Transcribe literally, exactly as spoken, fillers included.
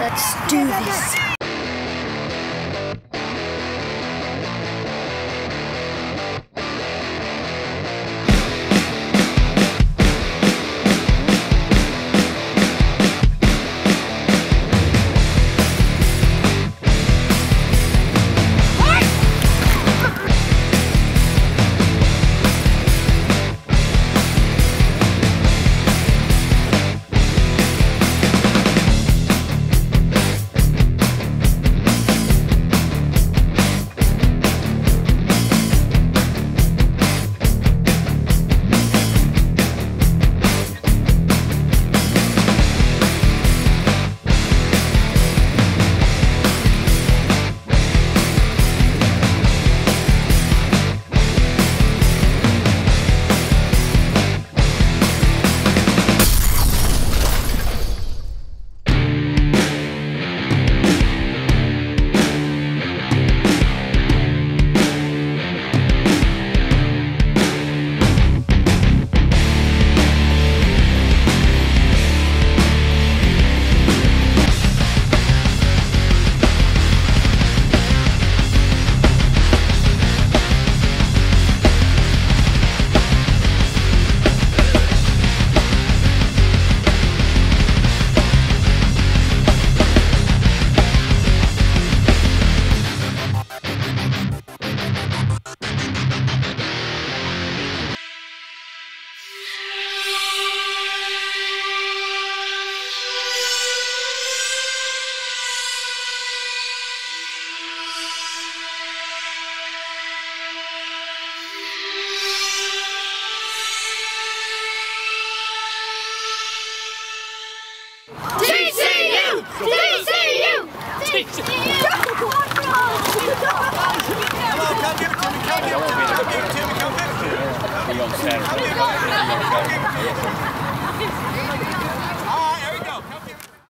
Let's do this. T C U! T C U! T C U! Come on, come give it to me, come give it to me, come give it to me, come give it to me. Be on Saturday. Come give it to me.